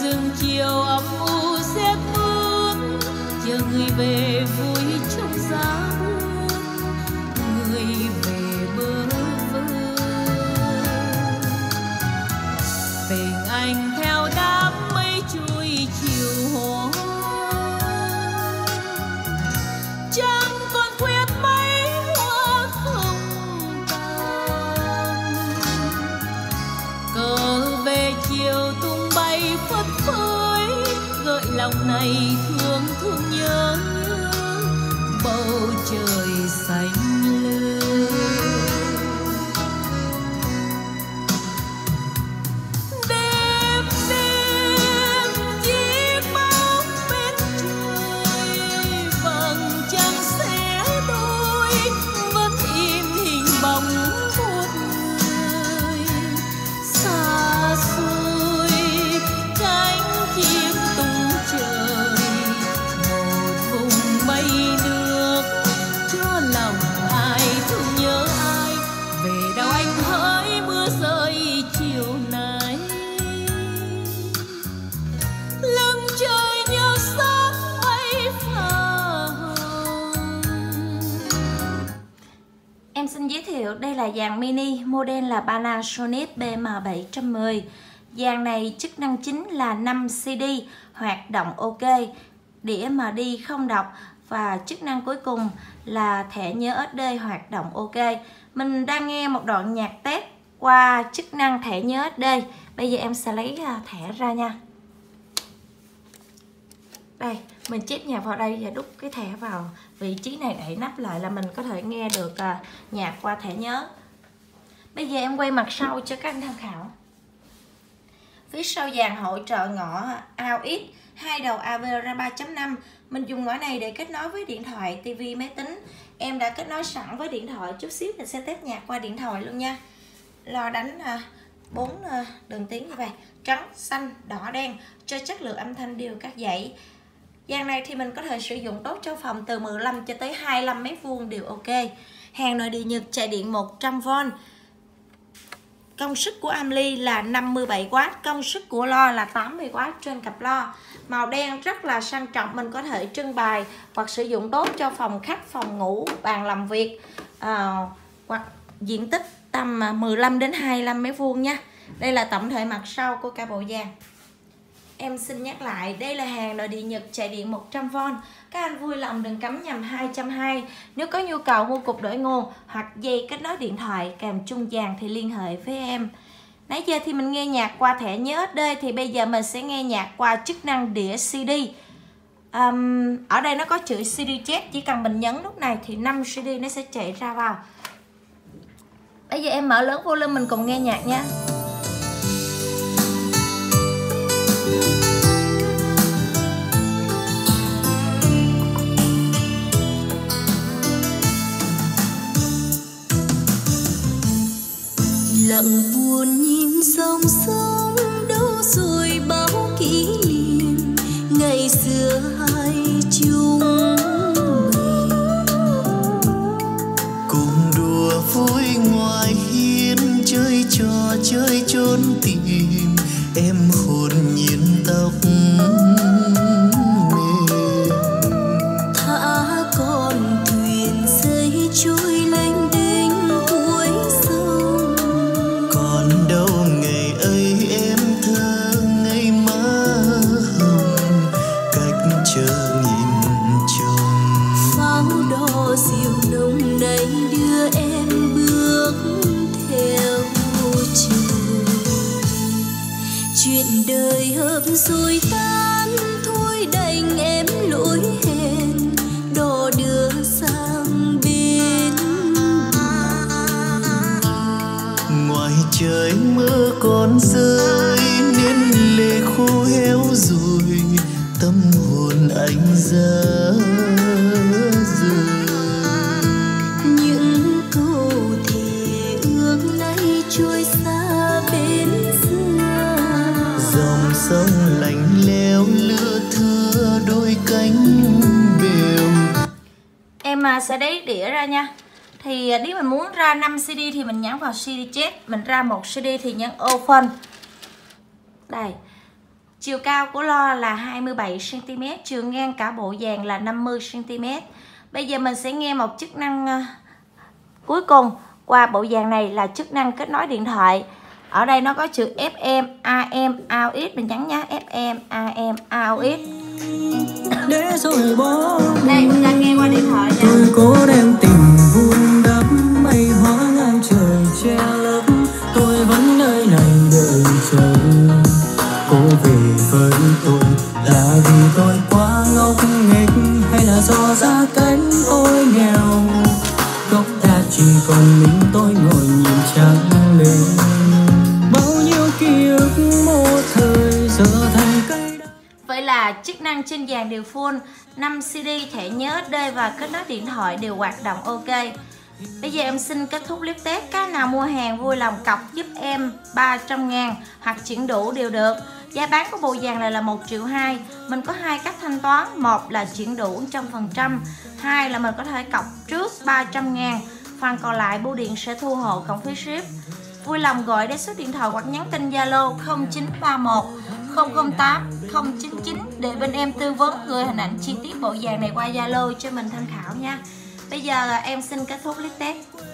rừng chiều âm u rét mướt, chờ người về vui trong giá buốt, người về bơ vơ. Tình anh theo đám mây trôi chiều hoa, chẳng còn khuyết mấy hoa không tàn. Cờ về chiều tung bay phất phới, gợi lòng này thương thương nhớ nhớ bầu trời xanh lơ. Đêm đêm chiếc bóng bên trời, vầng trăng xé đôi, vẫn in hình bóng một người xa xôi. Cánh chim tung trời, một vùng mây nước, cho lòng ai thương nhớ ai. Về đâu anh hỡi mưa rơi chiều nay, lưng trời nhớ sắc mây phà hồng. Em xin giới thiệu đây là dàn mini, model là Panasonic BM710. Dàn này chức năng chính là 5 CD, hoạt động ok, đĩa mà đi không đọc, và chức năng cuối cùng là thẻ nhớ SD hoạt động ok. Mình đang nghe một đoạn nhạc test qua chức năng thẻ nhớ SD. Bây giờ em sẽ lấy thẻ ra nha. Đây, mình chép nhạc vào đây và đút cái thẻ vào vị trí này, đậy nắp lại là mình có thể nghe được nhạc qua thẻ nhớ. Bây giờ em quay mặt sau cho các anh tham khảo. Phía sau dàn hỗ trợ ngõ AUX, hai đầu AV ra 3.5. Mình dùng ngõ này để kết nối với điện thoại, tivi, máy tính. Em đã kết nối sẵn với điện thoại, chút xíu mình sẽ test nhạc qua điện thoại luôn nha. Lo đánh 4 đường tiếng như vậy, trắng, xanh, đỏ, đen, cho chất lượng âm thanh đều các dãy. Dàn này thì mình có thể sử dụng tốt cho phòng từ 15 cho tới 25 mét vuông đều ok. Hàng nội địa Nhật, chạy điện 100V. Công suất của ampli là 57W, công suất của lo là 80W trên cặp lo. Màu đen rất là sang trọng, mình có thể trưng bày hoặc sử dụng tốt cho phòng khách, phòng ngủ, bàn làm việc, hoặc diện tích tầm 15 đến 25 mét vuông nha. Đây là tổng thể mặt sau của cả bộ dàn. Em xin nhắc lại, đây là hàng nội địa Nhật, chạy điện 100V. Các anh vui lòng đừng cắm nhầm 220. Nếu có nhu cầu mua cục đổi nguồn hoặc dây kết nối điện thoại kèm chung dàn thì liên hệ với em. Nãy giờ thì mình nghe nhạc qua thẻ nhớ SD, thì bây giờ mình sẽ nghe nhạc qua chức năng đĩa CD. Ở đây nó có chữ CD chép, chỉ cần mình nhấn nút này thì 5 CD nó sẽ chạy ra vào. Bây giờ em mở lớn volume mình cùng nghe nhạc nha. Lặng buồn nhìn dòng sông, đâu rồi bao kỷ niệm ngày xưa hai chung mình. Cùng đùa vui ngoài hiên, chơi trò chơi trốn tìm, em hồn nhiên tóc mềm. Thả con thuyền dây trôi lênh đênh cuối sông. Còn đâu ngày ấy em thơ ngây má hồng, cách chờ nghìn chồng. Pháo đỏ dịu nồng này đưa em bước theo trời. Chuyện đời hợp rồi tan thôi, đành em lỗi hẹn đò đưa sang bên Ngoài trời mưa còn rơi nên lệ khô héo rồi, tâm hồn anh ra rời. những câu thề ước nay trôi xa bên xưa. Dòng sông lạnh lẽo lưa thưa đôi cánh bèo. Em sẽ lấy đĩa ra nha. Thì nếu mình muốn ra 5 CD thì mình nhấn vào CD chép, mình ra 1 CD thì nhấn open. Đây. Chiều cao của lo là 27 cm, chiều ngang cả bộ dàn là 50 cm. Bây giờ mình sẽ nghe một chức năng cuối cùng qua bộ dàn này là chức năng kết nối điện thoại. Ở đây nó có chữ FM, AM, AUX, mình nhắn nhá, FM, AM, AUX. Để rồi bỏ Đây mình đang nghe qua điện thoại nha. tôi cố đem tình vun đắp mây hóa ngang trời che lấp, tôi vẫn nơi này đợi chờ. Cô về với tôi là vì tôi quá ngốc nghếch, hay là do gia cảnh tôi nghèo, góc ta chỉ còn mình tôi ngồi nhìn trăng lên. Bao nhiêu ký ức một thời giờ thành cây. Vậy là chức năng trên dàn đều full, 5 CD, thẻ nhớ SD và kết nối điện thoại đều hoạt động ok. Bây giờ em xin kết thúc clip test. Các nào mua hàng vui lòng cọc giúp em 300.000 hoặc chuyển đủ đều được. Giá bán của bộ dàn này là 1,2 triệu. Mình có hai cách thanh toán, một là chuyển đủ 100%, hai là mình có thể cọc trước 300.000, phần còn lại bưu điện sẽ thu hộ cộng phí ship. Vui lòng gọi đến số điện thoại hoặc nhắn tin Zalo 0931 008 099 để bên em tư vấn gửi hình ảnh chi tiết bộ dàn này qua Zalo cho mình tham khảo nha. Bây giờ em xin kết thúc clip test.